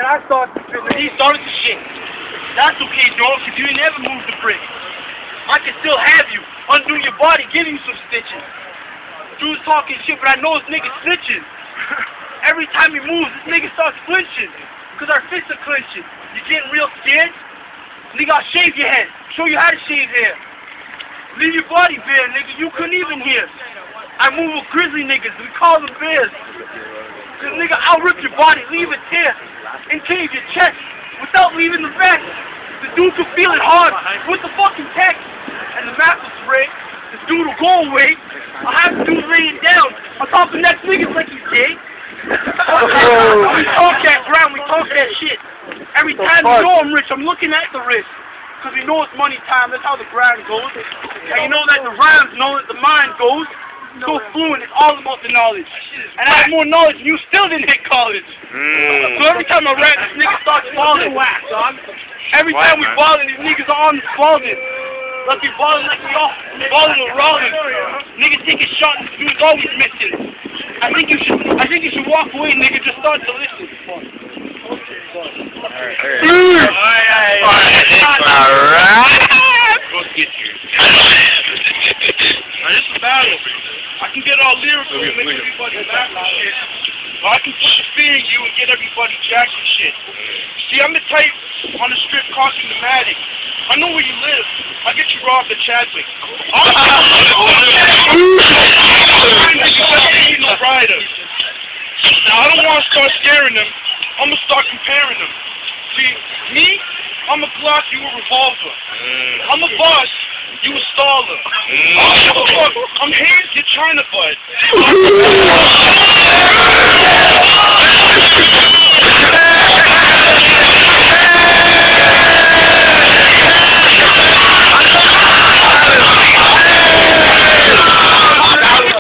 I started the shit. He started the shit. That's okay, dog, because you never moved the brick. I can still have you, undo your body, give you some stitches. Dude's talking shit, but I know this nigga snitching. Every time he moves, this nigga starts flinching. Because our fists are clenching. You getting real scared? Nigga, I'll shave your head. Show you how to shave hair. Leave your body bare, nigga. You couldn't even hear. I move with grizzly niggas. We call them bears. Cause nigga, I'll rip your body, leave a tear, and cave your chest without leaving the back. The dude could feel it hard with the fucking text. And the map will spray. This dude will go away. I'll have the dude laying down on top of next niggas like he's gay. We talk that ground, we talk that shit. Every time you know I'm rich, I'm looking at the wrist. Cause we know it's money time, that's how the grind goes. And you know that the rhymes know that the mind goes. So fluent, it's all about the knowledge. And I have more knowledge, and you still didn't hit college. So every time I rap, this nigga starts falling. Every time we ballin', these niggas are on the ballin'. Like we ballin' like we all ballin' with Rollin'. Niggas take a shot, and this dude's always missing. I think you should walk away, nigga. Just start to listen. Alright. Go get you. Now, this is a battle. I can get all lyrical and make everybody laugh and shit. Or I can put the fear in you and get everybody jacked and shit. See, I'm the type on the strip costing the Matic. I know where you live. I'll get you robbed at Chadwick. No rider. Now, I don't want to start scaring them. I'm going to start comparing them. See, me, I'm a Glock, you a revolver. I'm a boss, you a staller. I'm hands, you're China bud.